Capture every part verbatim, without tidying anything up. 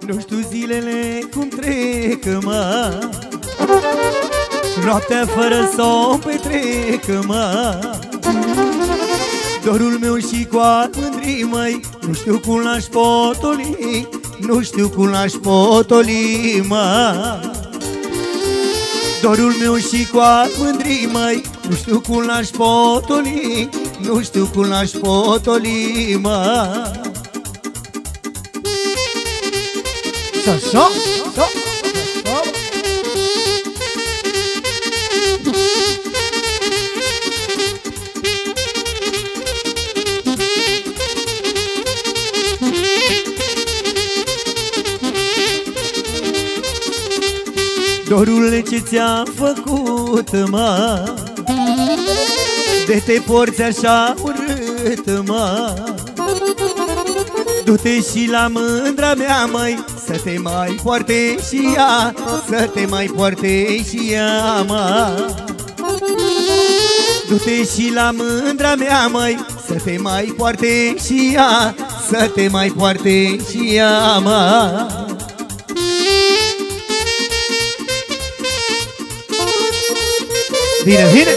Nu știu zilele cum trec, mă, noaptea fără somn petrec, mă. Dorul meu și cu al mândrii, măi, nu știu cum l-aș potoli, nu știu cum l-aș potoli, mă. Dorul meu și cu al mândrii, măi, nu știu cum l-aș potoli, nu știu cum l-aș potoli, mă. Așa, așa, așa. Dorule, ce ți-am făcut, mă, de te porți așa urât, mă. Du-te și la mândra mea, măi, să te mai poarte și ea, să te mai poarte și ea, mă. Du-te și la mândra mea, măi, să te mai poarte și ea, să te mai poarte și ea, mă. Bine, bine!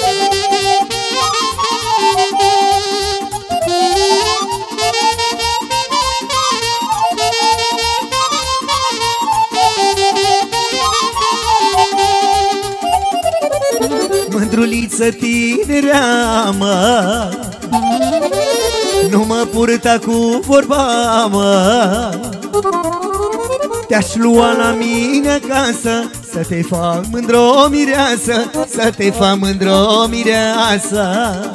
Mândruliță tinerea, mă, nu mă purta cu vorba, mă. Te-aș lua la mine acasă, să te fac mândr-o mireasă, să te fac mândr-o mireasă.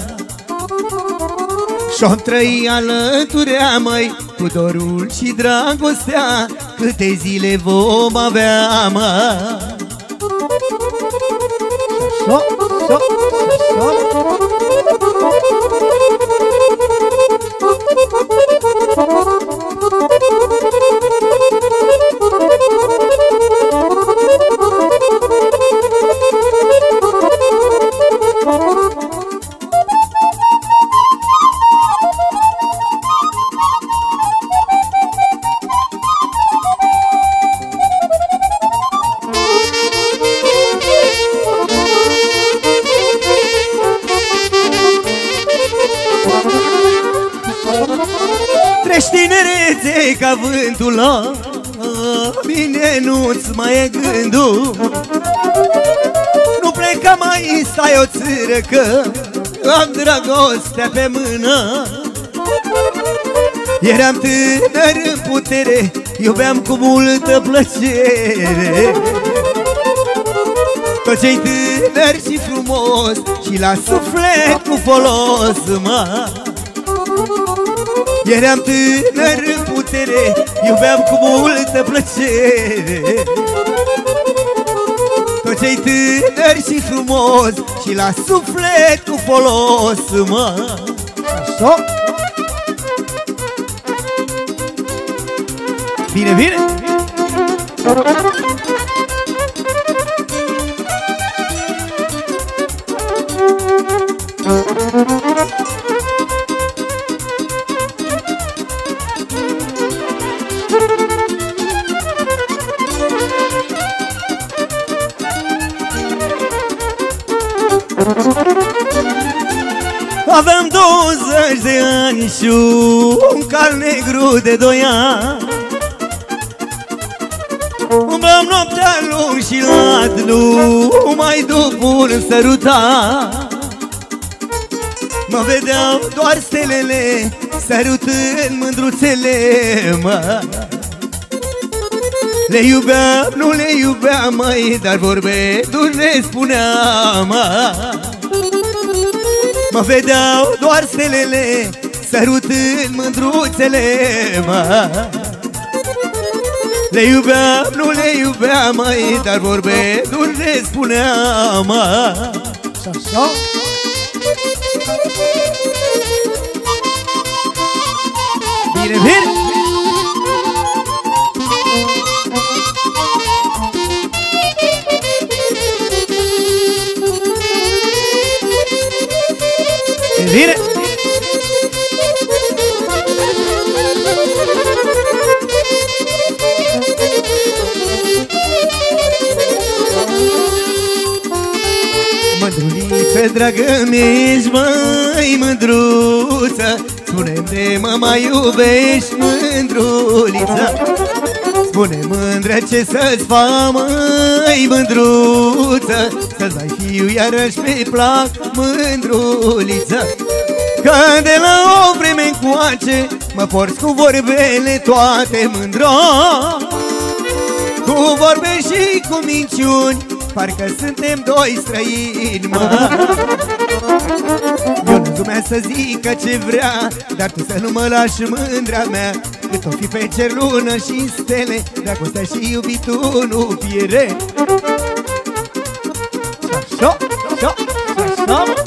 Și-o trăi alăturea, măi, cu dorul și dragostea, câte zile vom avea, mă. So, so, so. Treci tinerețe ca vântul, la mine nu-ți mai e gândul. Nu pleca, mai stai o țără, că am dragostea pe mână. Eram tânăr în putere, iubeam cu multă plăcere. Tot ce-i tânăr și frumos și la suflet cu folos, mă. Eram tânăr în putere, iubeam cu multă plăcere. Tot ce-i tânăr și frumos și la suflet cu folos, mă. Așa. Bine, bine! Aveam douăzeci de ani și un cal negru de doi ani. Umblam noaptea lung și lat, numai după un sărutat. Mă vedeau doar stelele, sărutând mândruțele, mă. Le iubeam, nu le iubeam, măi, dar vorbe dur le spuneam, mă. Mă vedeau doar stelele, sărutând mândruțele, mă. Le iubeam, nu le iubeam, măi, dar vorbe dur le spuneam, mă. Așa. Bine, bine! Bine! dragă mi-ești, măi, mândruță? Spune-mi de mă mai iubești, mândruliță? Spune, mândră, ce să-ți fac, măi, mândruță? Să-ți mai fiu iarăși pe plac, mândruliță? Că de la o vreme încoace mă porți cu vorbele toate, mândro, cu vorbe și cu minciuni, parcă suntem doi străini, mă. Eu nu lumea să zică ce vrea, dar tu să nu mă lași, mândra mea. Cât o fi pe cer, lună și stele, dragostea și iubitul nu piere. Și-așa, și-așa, și-așa, mă.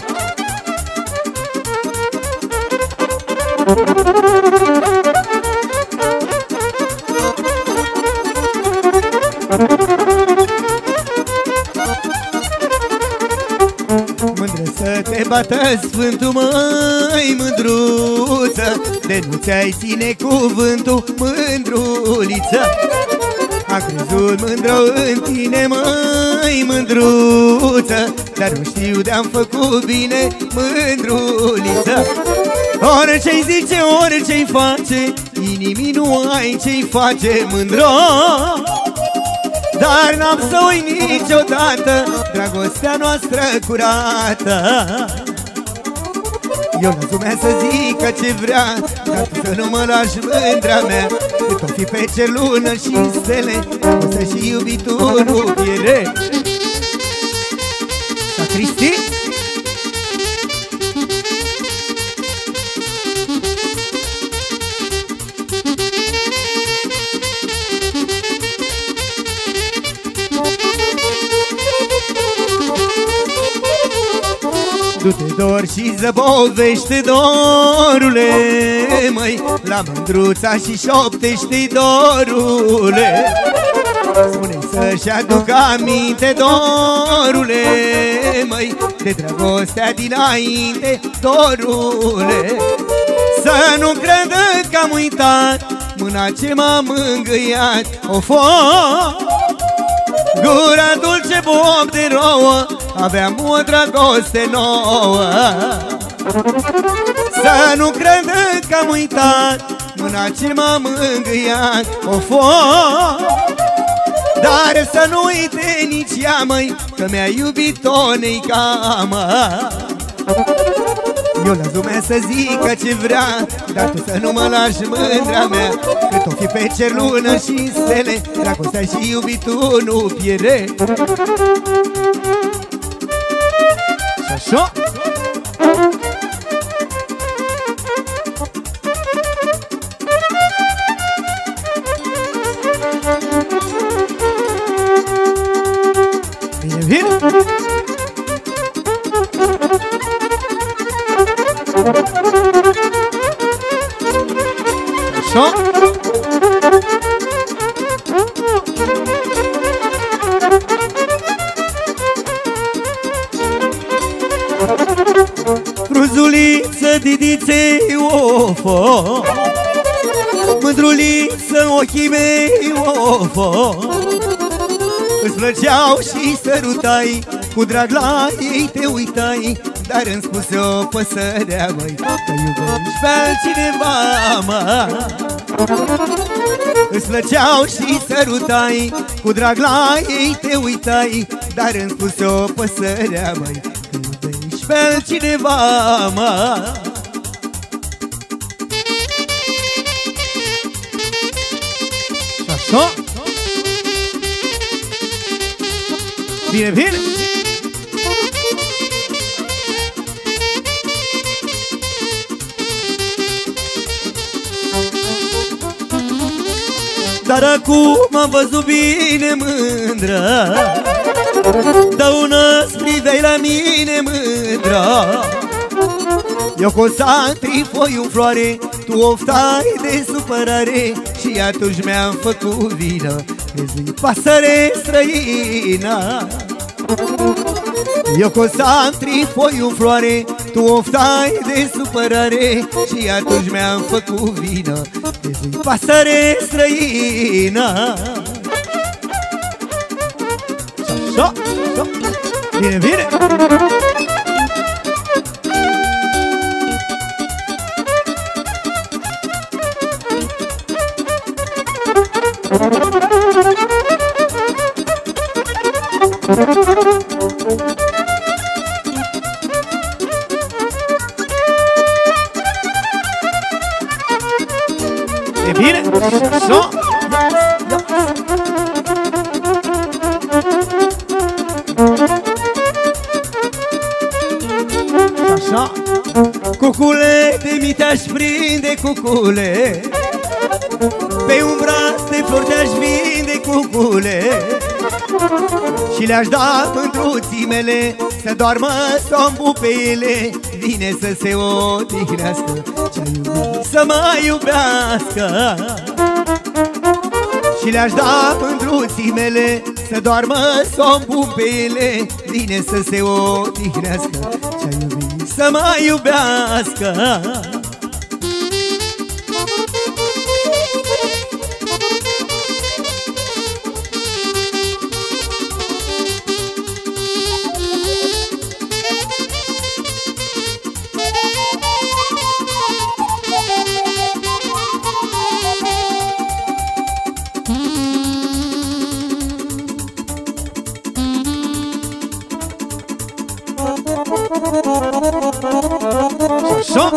Mândră să te bată sfântul, măi, mândruță, de nu ți-ai ține cuvântul, mândruliță. Am crezut, mândră, în tine, măi, mândruță, dar nu știu de-am făcut bine, mândruliță. Orice-i zice, orice-i face, inimii nu ai ce-i face, mândro, dar n-am să uit niciodată dragostea noastră curată. Eu las lumea să zică ce vrea, dar tu să nu mă lași, mândra mea. Cât o fi pe cer, lună și stele, o să și iubitul nu piere. Da, Cristi? Du-te, dor, și zăbovește, dorule, măi, la mândruța și șoptește, dorule. Spune-i să-și aducă aminte, dorule, măi, de dragostea dinainte, dorule. Să nu credă că am uitat mâna ce m-a mângâiat, o-fo, gura dulce, bob de rouă, aveam o dragoste nouă. Să nu credă că am uitat mâna ce m-a mângâiat, o-fo, dar să nu uite nici ea, măi, că mi-a iubit-o neicamă. Eu las lumea să zică ce vrea, dar tu să nu mă lași, mândra mea. Cât o fi pe cer, lună și stele, dragostea și iubitul nu piere. Și-așa. Bine, bine. Așa. Fruzuliță, didițe, ofo, mândruliță, ochii mei, ofo, îți plăceau și sărutai, cu drag la ei te uitai, dar îmi spuse o păsărea, măi, că iubești pe altcineva, mă. Îți plăceau și sărutai, cu drag la ei te uitai, dar îmi spuse o păsărea, măi, că iubești pe altcineva, mă. Și-așa. Bine, bine. Dar acum am văzut bine, mândră, dă una spriveai la mine, mândră. Eu cu sacrifoi în floare, tu oftai de supărare, și atunci mi-am făcut vină, crezui pasăre străină. Eu cu sacrifoi în floare, tu oftai de supărare, și atunci mi-am făcut vină, crezui pasăre străină. Și-așa, bine, bine. Așa. Așa. Cucule, de mi te-aș prinde, cucule, pe un braț de flori te-aș vinde, cucule, și le-aș da mândruții mele să doarmă somnul pe ele. Vine să se odihnească ce-a iubit să mă iubească. Și le-aș da mândruții mele să doarmă somnul pe ele. Vine să se odihnească ce-a iubit să mă iubească. Așa.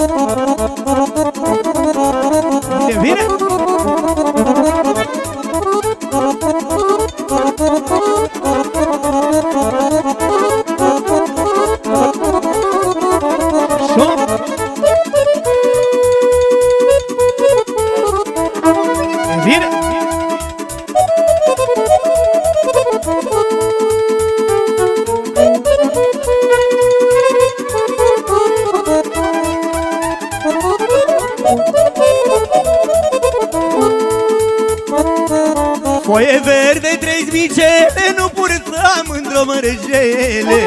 Uite, vine? Așa. Vine? Foaie verde, trei zmicele, nu purtam într-o mărgele.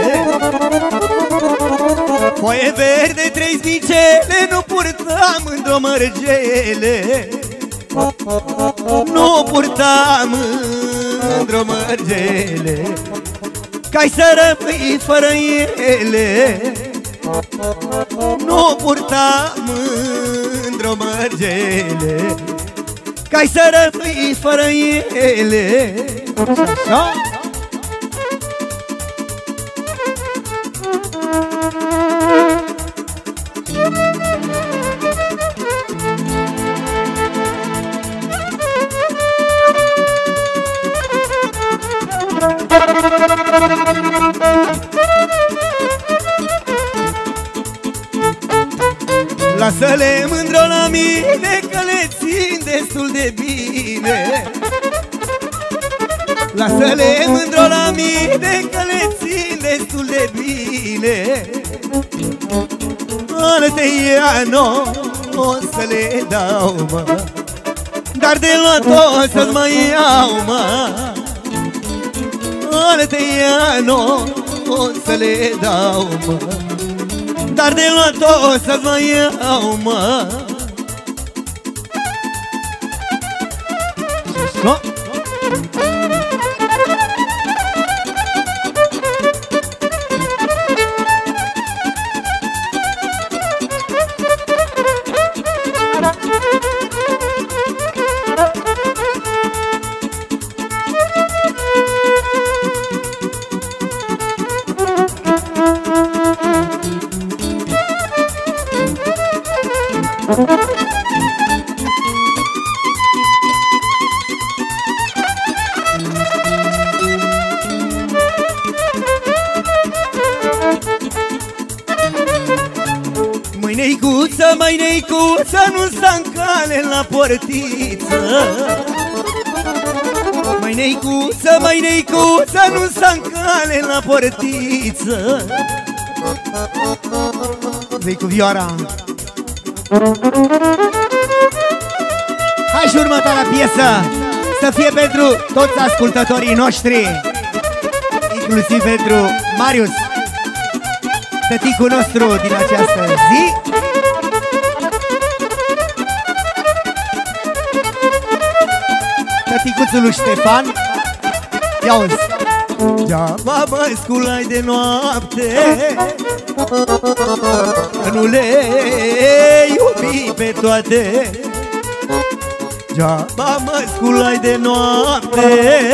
Foaie verde, trei zmicele, nu purtam într-o mărgele. Nu purtam într-o mărgele, ca-i să rămâi fără ele. Nu purtam într-o mărgele, ca-i să rămâi fără ele. Așa. Lasă-le mândro la mine, că le țin destul de bine. Lasă-le mândro la mine, că le țin destul de bine. Alte iano o să le dau, mă, dar de luat o să-ți mai iau, mă. Alte iano o să le dau, mă, dar de luat o să-ți mai iau, mă. No. Măi neicuță, măi neicuță, nu sta în cale la portiță. Măi neicuță, măi neicuță, nu sta în cale la portiță. Vei cu vioara. Hai și următoarea piesă să fie pentru toți ascultătorii noștri, inclusiv pentru Marius, tăticul nostru din această zi. Tăticuțul lui Ștefan. Ia-uzi. Degeaba mă sculai de noapte, că nu le iubi pe toate. Geaba mă sculai de noapte,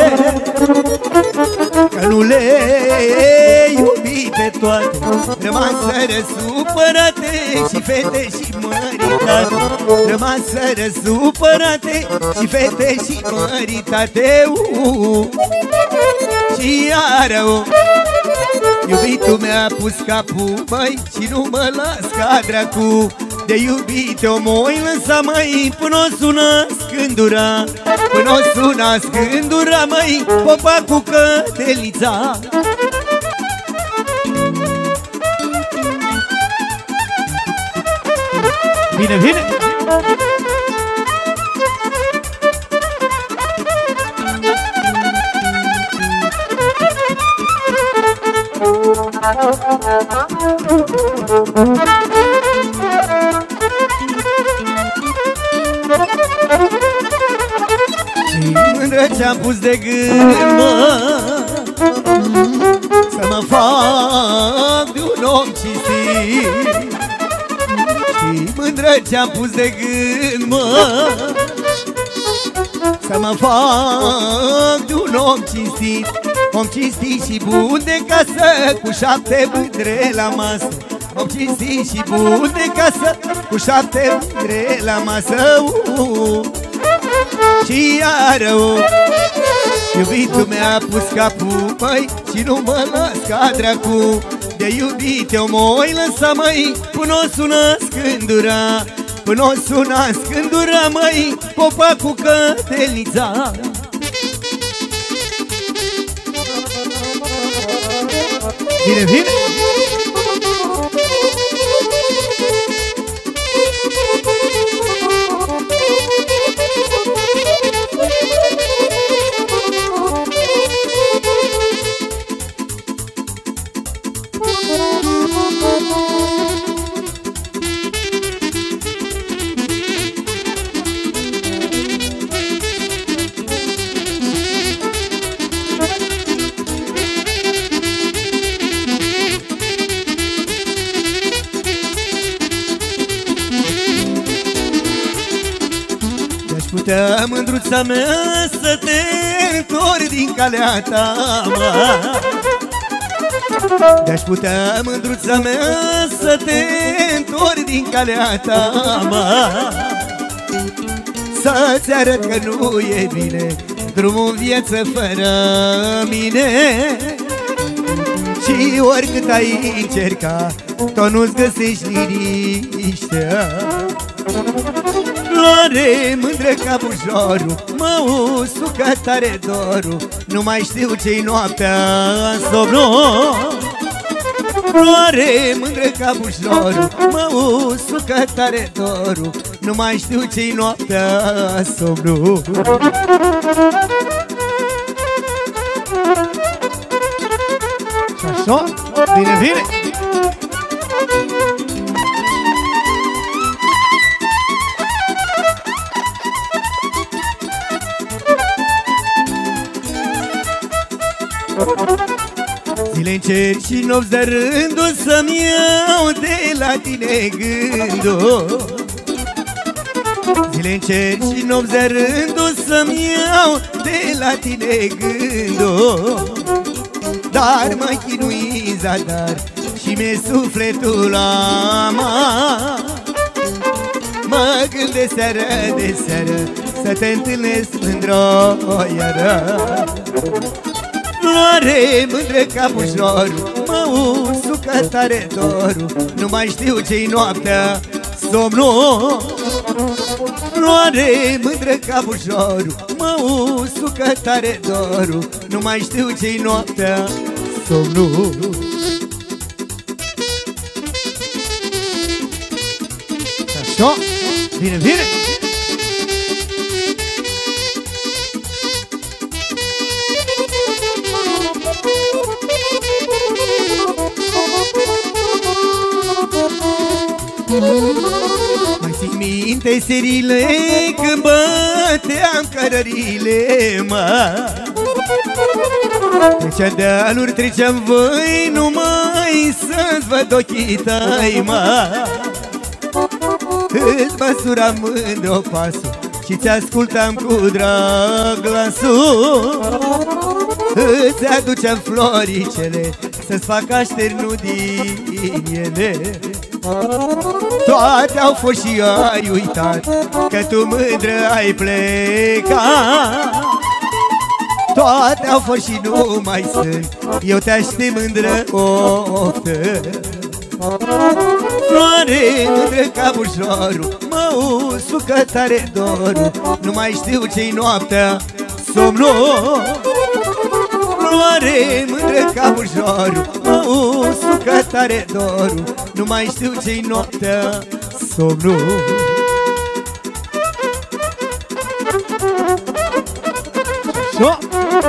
că nu le iubi pe toate. Rămaseră supărate și fete și măritate, rămaseră supărate și fete și măritate. uh, Și iară -o. Iubitul mi-a pus capul, măi, și nu mă las ca dracu. De iubite omoi lăsa, măi, până o sună scândura, până o sună scândura, măi, popa cu cădelița. Bine, bine! Mândră ce-am pus de gând, mă, să mă fac de un om cinstit. Și mândră ce-am pus de gând, mă, să mă fac de un om cinstit. Om cinstit și bun de casă, cu șapte mândre la masă. Om cinstit și bun de casă, cu șapte mândre la masă. uh, Și iară -o. Iubitul mi-a pus capul, măi, și nu mă las ca dracu. De iubite omoi lăsa, măi, până o sună scândura, până o sună scândura, măi, popa cu cădelița. Bine, bine! Putea, mândruța mea, să te întorci din calea ta, mă. De-aș putea, mândruța mea, să te întorci din calea ta, mă. Să-ți arăt că nu e bine drumul în viață fără mine. Și oricât ai încerca, tot nu-ți găsești liniștea. Floare mândră ca bujorul, mă usucă tare dorul, nu mai știu ce-i noaptea în somnul. Floare mândră ca bujorul, mă usucă tare dorul, nu mai știu ce-i noaptea în somnul. Și așa, bine, bine! Zile încerc și nopți de rândul, să-mi iau de la tine gândul. Zile încerc și nopți de rândul, să-mi iau de la tine gândul. Dar mă chinui zadar și mi-e sufletul amar. Mă gândesc seară de seară să te întâlnesc mândră iară. Floare mândră ca bujorul, mă usucă tare dorul, nu mai știu ce-i noaptea somnul. Floare mândră ca bujorul, mă usucă tare dorul, nu mai știu ce-i noaptea somnul. Așa, bine, bine! Mai țin minte serile când băteam cărările, mă. Treceam dealuri, treceam voi, numai să-ți văd ochii tăi, mă. Îți măsuram mândru pasul și ți-ascultam cu drag glasul. Îți aduceam floricele să-ți fac așternul din ele. Toate au fost și ai uitat că tu mândră ai plecat. Toate au fost și nu mai sunt, eu te aștept mândră oftă. Floare mândră ca bușorul, mă usucă tare dorul, nu mai știu ce-i noaptea, somnul. Floare mândră ca bușorul, mă usucă tare dorul, nu mai știu ce-i noaptea, somnul. So.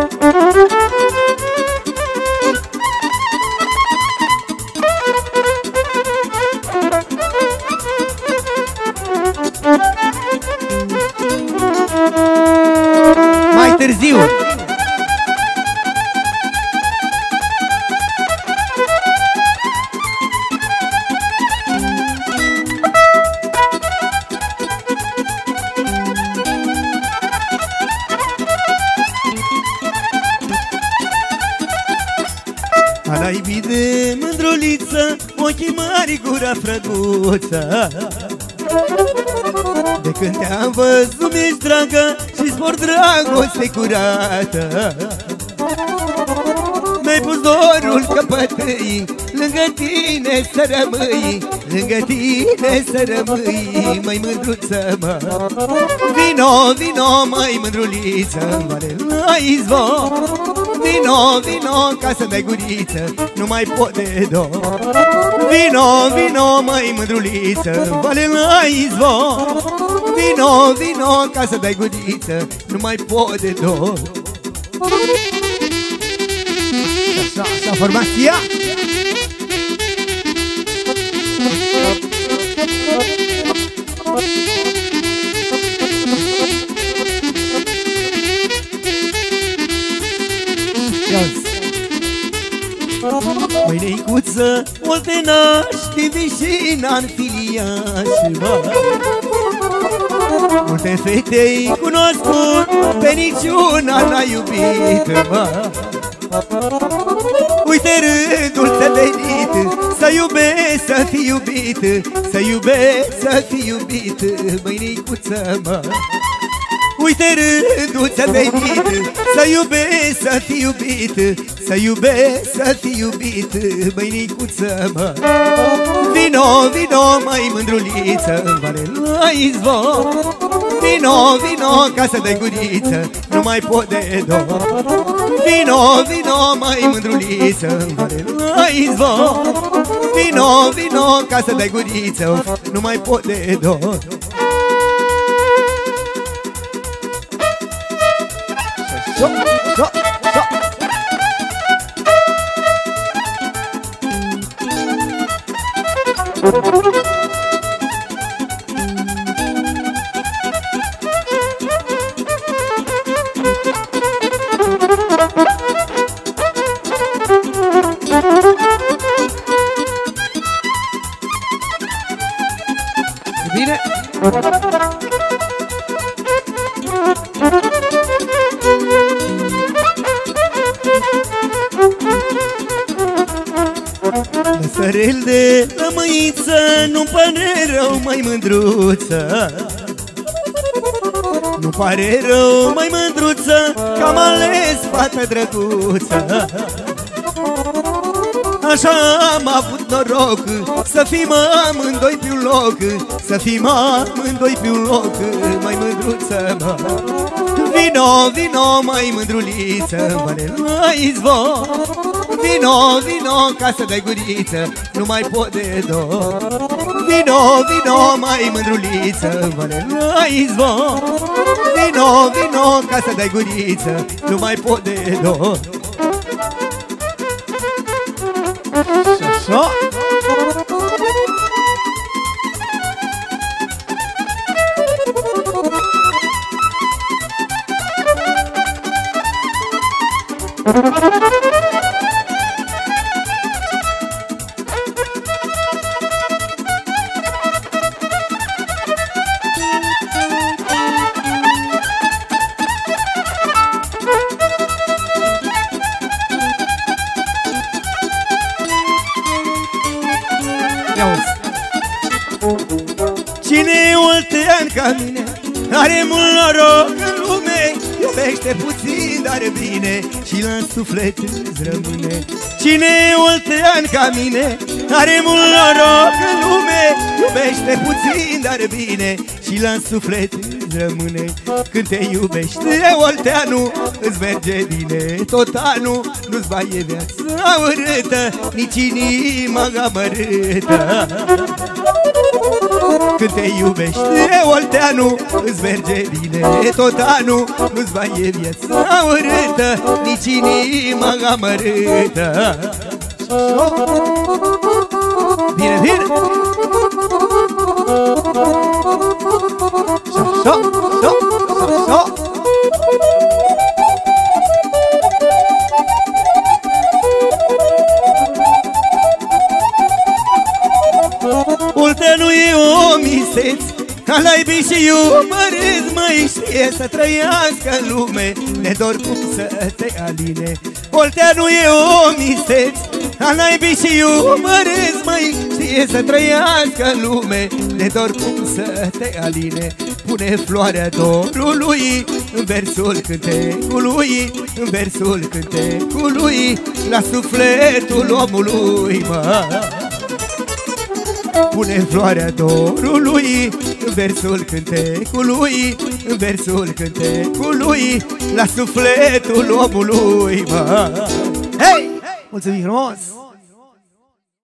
Mai târziu. Ala-i bine, mândruliță, ochii mari, gura frăguță. De când te-am văzut mi-ești dragă și zbor dragoste curată. Mi-ai pus dorul căpătâi, lângă tine să rămâi, lângă tine să rămâi, măi mândruță, mă. Vino, vino, măi mândruliță, vale la izvor. Vino, vino, ca să dai guriță, nu mai pot de dor. Vino, vino, măi mândruliță, vale la izvor. Vino, vino, ca să dai guriță, nu mai pot de dor. Așa, așa, formația! Măi-neicuță, o te naști din vișina-n filiaș, mă. Multe fete-i cunoscut, pe niciuna n-a iubit, mă. Uite rândul ți-a venit, să iubesc, să fii iubit, să iubesc, să fii iubit, măi-neicuță, mă. Uite rândul ți-a venit, să iubesc, să fii iubit, să iubesc, să fii iubit, măi-neicuță, mă. Vino, vino, măi mândruliță, în vale la izvor. Vino, vino, ca să dai guriță, nu mai pot de dor. Vino, vino, măi mândruliță, în vale la izvor. Vino, vino, ca să dai guriță, nu mai pot de dor. So, so, so. Bine. Lăsărel de lămâiță, nu-mi pare rău, mai mândruță. Nu pare rău, mai mândruță, că am ales fată drăguță. Așa am avut noroc, să fim amândoi pe un loc, să fim amândoi pe un loc, mai mândruță, mă. Vino, vino, mai mândruliță, vale la izvor. Vino, vino, ca să dai guriță, nu mai pot de dor. Vino, vino, mai mândruliță, vale la izvor. Vino, vino, ca să dai guriță, nu mai pot de dor. Așa. are mult noroc în lume, iubește puțin, dar bine, și la suflet îți rămâne. Cine e oltean ca mine, are mult noroc în lume, iubește puțin, dar bine, și la suflet îți rămâne. Când te iubește olteanul, îți merge bine tot anul, nu-ți va e viața urâtă, nici inima amărâtă. Când te iubește olteanul, îți merge bine tot anul, nu-ți va e viața urâtă, nici inima amărâtă. Bine, bine! So, so, so, so, so. Olteanul e om isteț, ca laibii și iubăreți, măi, știe să trăiască în lume, ne dor cum să te aline. Olteanul e om isteț, ca laibii și iubăreți, măi, știe să trăiască în lume, ne dor cum să te aline. Pune floarea dorului în versul cântecului, în versul cântecului, la sufletul omului, mă. Pune floarea dorului în versul cântecului, în versul cântecului, la sufletul omului, mă. Hei! Mulțumim frumos!